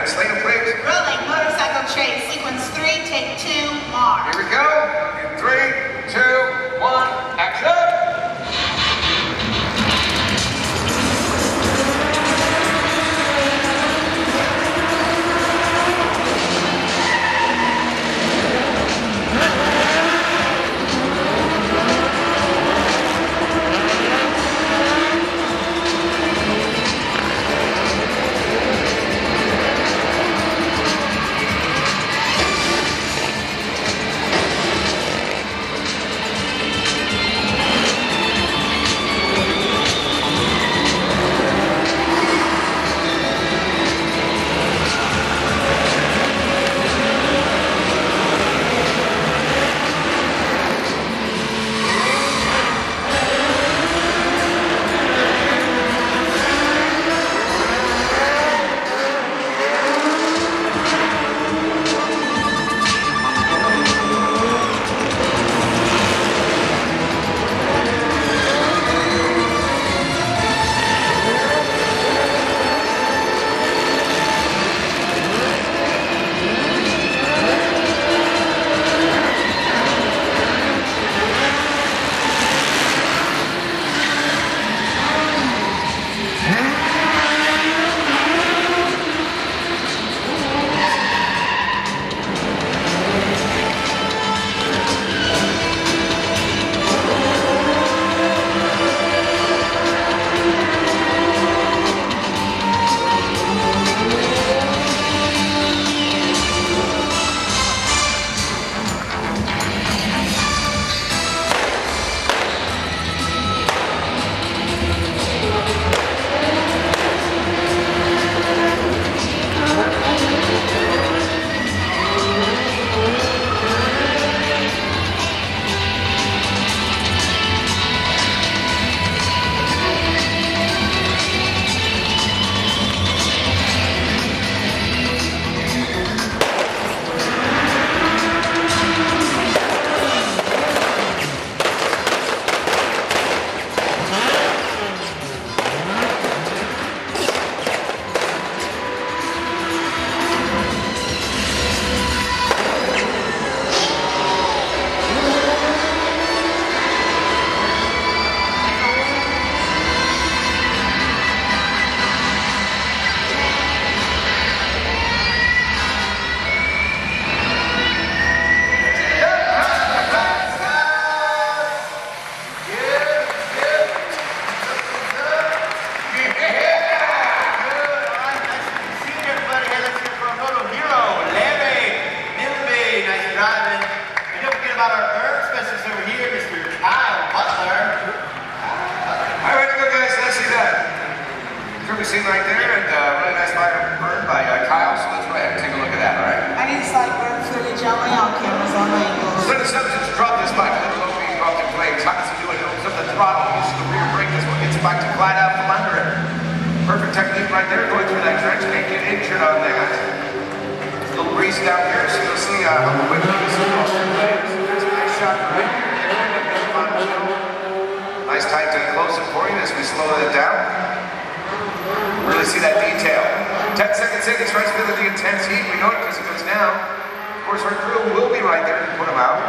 Diana. Slater, please. Rolling motorcycle chase, sequence 3, take 2, mark. Here we go. In 3, 2, 1, action. About our herb specialist over here, Mr. Kyle Butler. All right, good guys, let's see that. Perfect scene right there, and really nice bird by Kyle, so let's go ahead and take a look at that, all right? I need slight burn footage only on cameras on angles. When the subject drop this bike, let the being off the flames. How does he do it? He opens up the throttle, uses the rear brake, this one gets the bike to glide out from under it. Perfect technique right there, going through that trench, can't get injured on that. A little breeze down here, so you'll see how quickly this is off the flames. Shot right here. Nice tight close-up for you as we slow it down. Really see that detail. 10 seconds in, he starts feeling the intense heat. We know it because it goes down. Of course, our crew will be right there to put him out.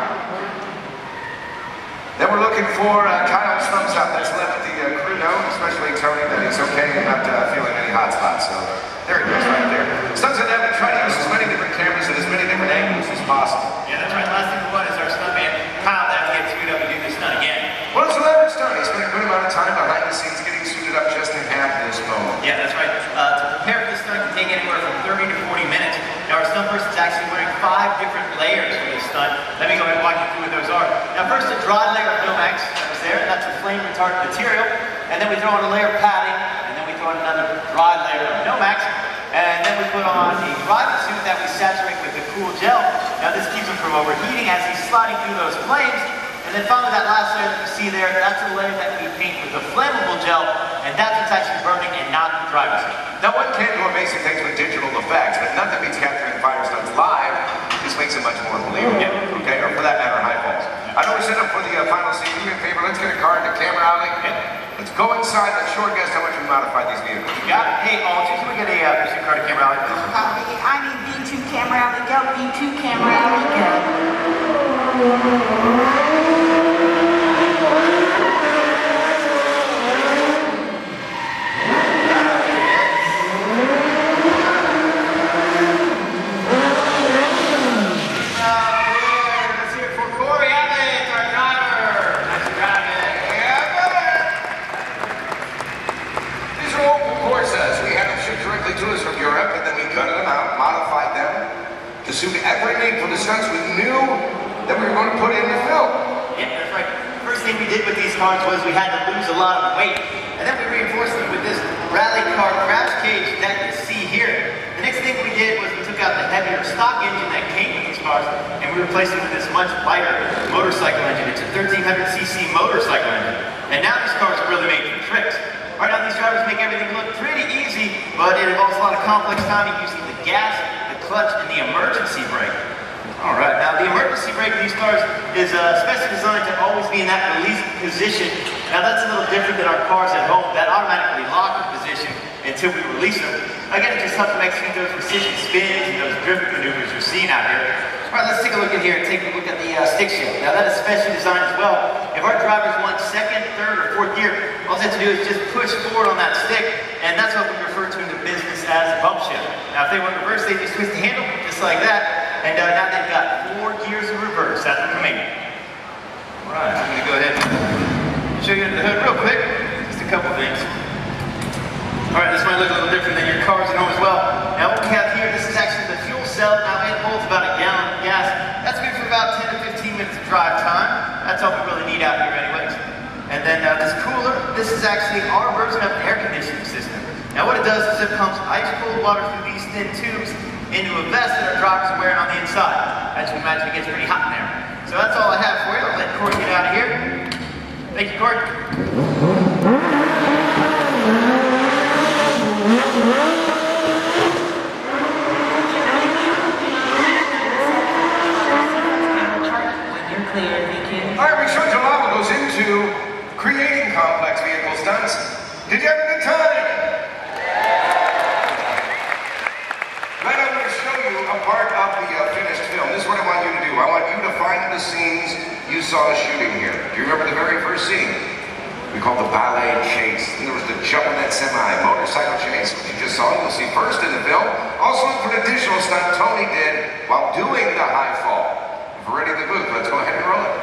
Then we're looking for Kyle's thumbs up. Let's let the crew know, especially Tony, that he's okay and not feeling any hot spots. So there he goes right there. Stunts and Evan try to use as many different cameras at as many different angles as possible. Yeah, that's right. Last thing we want is our stuntman Kyle to get suited up and do this stunt again. Well, it's an average stunt. He spent a good amount of time behind the scenes getting suited up just to have this moment. Yeah, that's right. To prepare for this stunt can take anywhere from 30 to 40 minutes. Now, our stunt person's actually wearing 5 different layers for this stunt. Let me go ahead and walk you through what those are. Now, first, a dry layer of Nomex that was there. That's a flame retardant material. And then we throw on a layer of padding. And then we throw on another dry layer of Nomex. And then we put on a driving suit that we saturate with the cool gel. Now, this keeps him from overheating as he's sliding through those flames. And then finally, that last layer that you see there, that's a layer that we paint with the flammable gel, and that's what's actually burning and not the driver's seat. Now, one can do amazing things with digital effects, but nothing beats capturing fire stunts live. This makes it much more believable, okay? Or for that matter, high falls. I know we're set up for the final scene. Do me a favor, let's get a car in the camera alley. Let's go inside. Let's show our guests how much we modified these vehicles. You got it. Hey, Algie, can we get a pursuit car to camera alley? Copy. cam rally, go. View 2, cam rally, go. To suit every need for the stunts we knew that we were going to put in the film. Yeah, that's right. First thing we did with these cars was we had to lose a lot of weight. And then we reinforced them with this rally car crash cage that you see here. The next thing we did was we took out the heavier stock engine that came with these cars and we replaced it with this much lighter motorcycle engine. It's a 1300cc motorcycle engine. And now these cars are really made for tricks. Right now these drivers make everything look pretty easy, but it involves a lot of complex timing using the gas, clutch, and the emergency brake. Alright, now the emergency brake in these cars is especially designed to always be in that release position. Now that's a little different than our cars at home that automatically lock in position until we release them. Again, it just helps them execute those precision spins and those drift maneuvers you're seeing out here. Alright, let's take a look in here and take a look at the stick shift. Now that is specially designed as well. If our drivers want second, third, or fourth gear, all they have to do is just push forward on that stick, and that's what we refer to in the business as bump shift. Now if they want reverse, they just twist the handle just like that, and now they've got 4 gears of reverse after command. Alright, I'm going to go ahead and show you under the hood real quick, just a couple things. Alright, this might look a little different than your cars at home as well. Now what we have here, this is actually the fuel cell. Now it holds about a gallon of gas. That's good for about 10 to 15 minutes of drive time. That's all we really need out here anyways. And then this cooler, this is actually our version of an air conditioning system. Now what it does is it pumps ice cold water through these thin tubes into a vest that our drivers are wearing on the inside. As you can imagine, it gets pretty hot in there. So that's all I have for you. I'll let Corey get out of here. Thank you, Corey. Alright, Richard Jalama goes into creating complex vehicle stunts. Did you have a good time? Right, I'm going to show you a part of the finished film. This is what I want you to do. I want you to find the scenes you saw shooting here. Do you remember the very first scene? We called the ballet chase. And there was the jump in that semi, motorcycle chase, which you just saw. You'll see first in the film. Also look for an additional stunt Tony did while doing the high fall. If we're ready to move, let's go ahead and roll it.